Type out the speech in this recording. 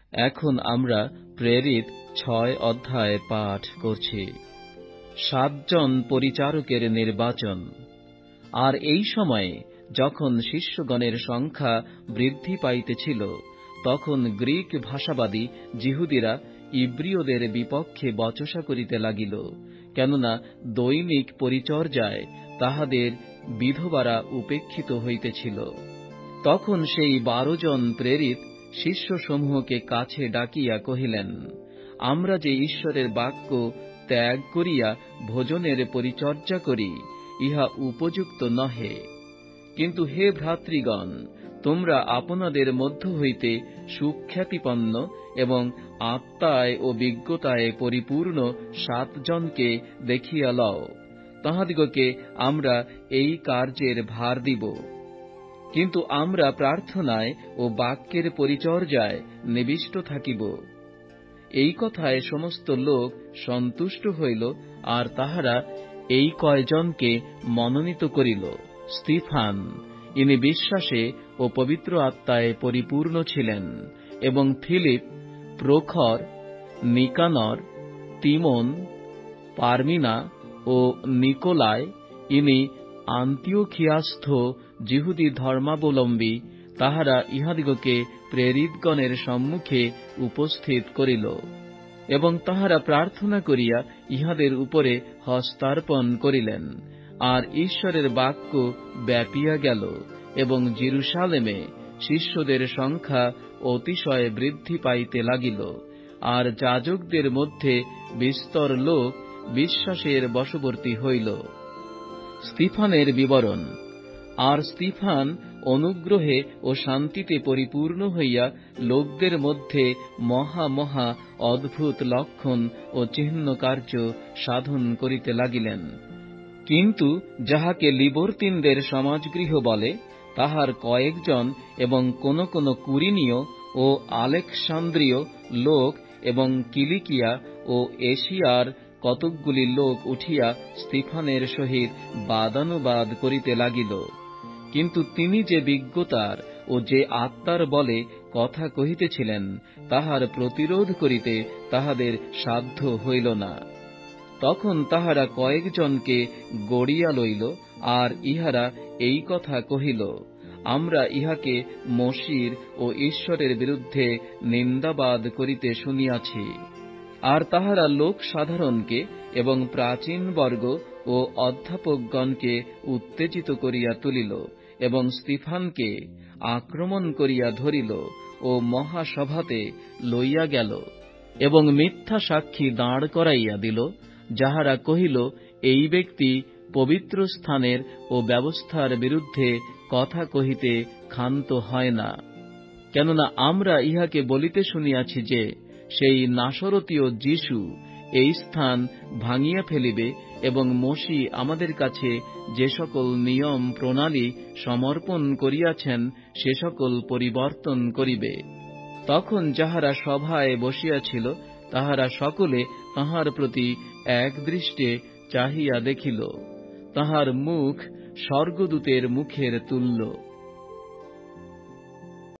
এখন আমরা প্রেরিত 6 অধ্যায় পাঠ করছি। 7 জন পরিচারকের নির্বাচন। আর এই সময়ে যখন শিষ্যগণের সংখ্যা বৃদ্ধি পাইতেছিল, তখন গ্রিক ভাষাবাদী যিহুদিরা ইব্রীয়দের বিপক্ষে বচসা করিতে লাগিল, কেননা দৈনিক পরিচর্যায় তাহাদের বিধবারা উপেক্ষিত হইতেছিল। তখন সেই 12 জন প্রেরিত শিষ্যসমূহকে কাছে ডাকিয়া কহিলেন, আমরা যে ঈশ্বরের বাক্য ত্যাগ করিয়া ভোজনের পরিচর্যা করি, ইহা উপযুক্ত নহে। কিন্তু হে ভ্রাতৃগণ, তোমরা আপনাদের মধ্য হইতে সুখ্যাতিপন্ন এবং আত্মায় ও বিজ্ঞতায় পরিপূর্ণ 7 জনকে দেখিয়া লও, তাহাদিগকে আমরা এই কার্যের ভার দিব। কিন্তু আমরা প্রার্থনায় ও বাক্যের পরিচর্যায় নিবিষ্ট থাকিব। এই কথায় সমস্ত লোক সন্তুষ্ট হইল, আর তাহারা এই কয়জনকে মনোনীত করিল। স্তিফান, ইনি বিশ্বাসে ও পবিত্র আত্মায় পরিপূর্ণ ছিলেন, এবং ফিলিপ, প্রখর, নিকানর, তিমোন, পারমিনা ও নিকোলাই, ইনি আন্তিওখিয়াস্থ যিহুদি ধর্মাবলম্বী, তাহারা ইহাদিগকে প্রেরিতগণের সম্মুখে উপস্থিত করিল, এবং তাহারা প্রার্থনা করিয়া ইহাদের উপরে হস্তার্পণ করিলেন। আর ঈশ্বরের বাক্য ব্যাপিয়া গেল, এবং জেরুসালেমে শিষ্যদের সংখ্যা অতিশয় বৃদ্ধি পাইতে লাগিল, আর যাজকদের মধ্যে বিস্তর লোক বিশ্বাসের বশবর্তী হইল। স্তিফানের বিবরণ। আর স্তিফান অনুগ্রহে ও শান্তিতে পরিপূর্ণ হইয়া লোকদের মধ্যে মহা মহা অদ্ভুত লক্ষণ ও চিহ্ন কার্য সাধন করিতে লাগিলেন। কিন্তু যাহাকে লিবর্তিনদের সমাজগৃহ বলে, তাহার কয়েকজন এবং কোন কুরিনীয় ও আলেকসান্দ্রীয় লোক এবং কিলিকিয়া ও এশিয়ার কতকগুলি লোক উঠিয়া স্তিফানের সহিত বাদানুবাদ করিতে লাগিল। কিন্তু তিনি যে বিজ্ঞতার ও যে আত্মার বলে কথা কহিতেছিলেন, তাহার প্রতিরোধ করিতে তাহাদের সাধ্য হইল না। তখন তাহারা কয়েকজনকে গড়িয়া লইল, আর ইহারা এই কথা কহিল, আমরা ইহাকে মসীর ও ঈশ্বরের বিরুদ্ধে নিন্দাবাদ করিতে শুনিয়াছি। আর তাহারা লোক সাধারণকে এবং প্রাচীনবর্গ ও অধ্যাপকগণকে উত্তেজিত করিয়া তুলিল, এবং স্তিফানকে আক্রমণ করিয়া ধরিল ও মহাসভাতে লইয়া গেল, এবং মিথ্যা সাক্ষী দাঁড় করাইয়া দিল, যাহারা কহিল, এই ব্যক্তি পবিত্র স্থানের ও ব্যবস্থার বিরুদ্ধে কথা কহিতে ক্ষান্ত হয় না। কেননা আমরা ইহাকে বলিতে শুনিয়াছি যে, সেই নাসরতীয় যীশু এই স্থান ভাঙিয়া ফেলিবে, এবং মসী আমাদের কাছে যে সকল নিয়ম প্রণালী সমর্পণ করিয়াছেন, সে সকল পরিবর্তন করিবে। তখন যাহারা সভায় বসিয়াছিল, তাহারা সকলে তাহার প্রতি এক দৃষ্টে চাহিয়া দেখিল। তাহার মুখ স্বর্গদূতের মুখের তুল্য।